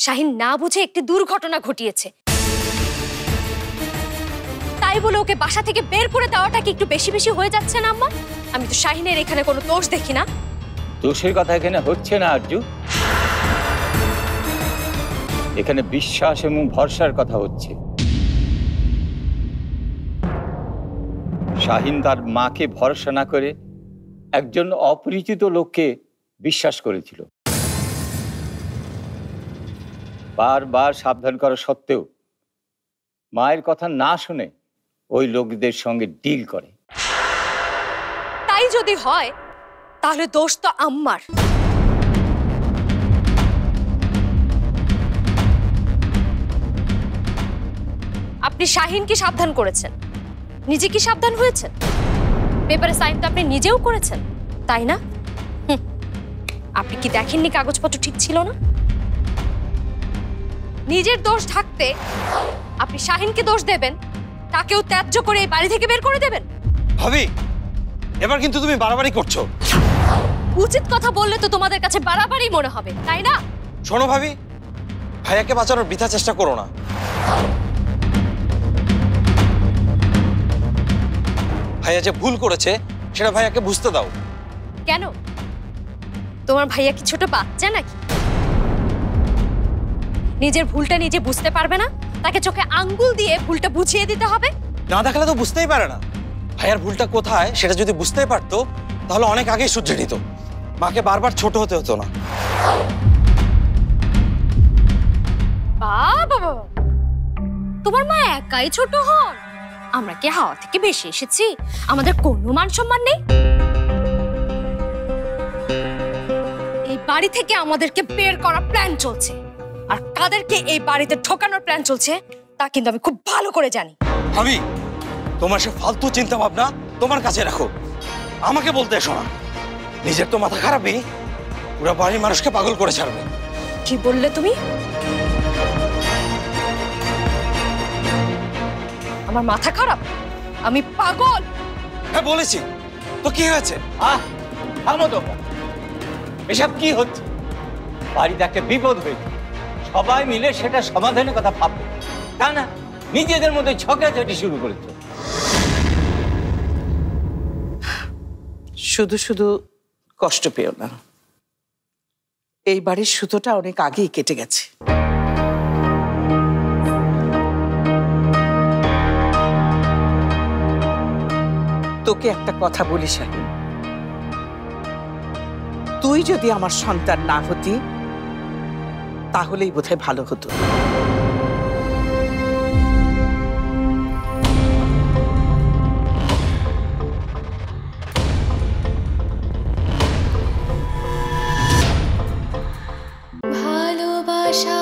শাহিন না বুঝে একটি দুর্ঘটনা ঘটিয়েছে, তাই বলে ওকে বাসা থেকে বের করে দেওয়াটা কি একটু বেশি বেশি হয়ে যাচ্ছে না আম্মা? আমি তো শাহিনের এখানে কোনো দোষ দেখি না। দোষের কথা এখানে হচ্ছে না আরজু, এখানে বিশ্বাস এবং ভরসার কথা হচ্ছে। শাহিন তার মাকে ভরসা না করে একজন অপরিচিত লোককে বিশ্বাস করেছিল। বারবার সাবধান করা সত্ত্বেও মায়ের কথা না শুনে ওই লোকদের সঙ্গে ডিল করে। তাই যদি হয় তাহলে দোষ তো আম্মার। আপনি শাহিনকে সাবধান করেছেন, নিজে কি সাবধান হয়েছেন? পেপারে সাইন তো আপনি নিজেও করেছেন, তাই না? আপনি কি দেখেননি কাগজপত্র ঠিক ছিল না? নিজের দোষ ঢাকতে আপনি শাহিনকে দোষ দেবেন, তাকেও ত্যায্য করে এই বাড়ি থেকে বের করে দেবেন। ভাবি, এবার কিন্তু তুমি বাড়াবাড়ি করছো। উচিত কথা বললে তো তোমাদের কাছে বাড়াবাড়ি মনে হবে, তাই না? শোনো ভাবি, ভাইয়াকে বাঁচানোর বৃথা চেষ্টা করো না। ভাইয়া যে ভুল করেছে সেটা ভাইয়াকে বুঝতে দাও। কেন? তোমার ভাইয়া কি ছোট বাচ্চা নাকি? নিজের ভুলটা নিজে বুঝতে পারবে না, তাকে চোখে আঙ্গুল দিয়ে ভুলটা বুঝিয়ে দিতে হবে? না দেখালে তো বুঝতেই পারে না। ভাইয়ার ভুলটা কোথায় সেটা যদি বুঝতেই পারতো তাহলে অনেক আগেই শুধরে নিত, মাকে বারবার ছোট হতে হতো না। বাবা, তোমার মা একাই ছোট হন? আমরা কি হাওয়া থেকে বেশি এসেছি? আমাদের কোনো মান সম্মান নেই? এই বাড়ি থেকে আমাদেরকে বের করার প্ল্যান চলছে, আর কাদেরকে এই বাড়িতে ঢোকানোর প্ল্যান চলছে তা কিন্তু আমি খুব ভালো করে জানি। ভাবি, তোমার সে ফালতু চিন্তা ভাবনা তোমার কাছে রাখো, আমাকে বলতে এসো না। নিজের তো মাথা খারাপই, পুরো বাড়ির মানুষকে পাগল করে ছাড়বে। কি বললে তুমি? আমার মাথা খারাপ? আমি পাগল? হ্যাঁ বলেছি তো, কি হয়েছে? থামো তো, এসব কি হচ্ছে? বাড়িতে একটা বিপদ হয়েছে, সবাই মিলে সেটা সমাধানের কথা ভাববে, তা না নিজেদের মধ্যে ঝগড়াঝাটি শুরু করেছে। শুধু শুধু কষ্ট পেও না, এই বাড়ির সুতোটা অনেক আগেই কেটে গেছে। তোকে একটা কথা বলি শাহিন, তুই যদি আমার সন্তান না হতি তাহলেই বোধহয় ভালো হতো। ভালোবাসা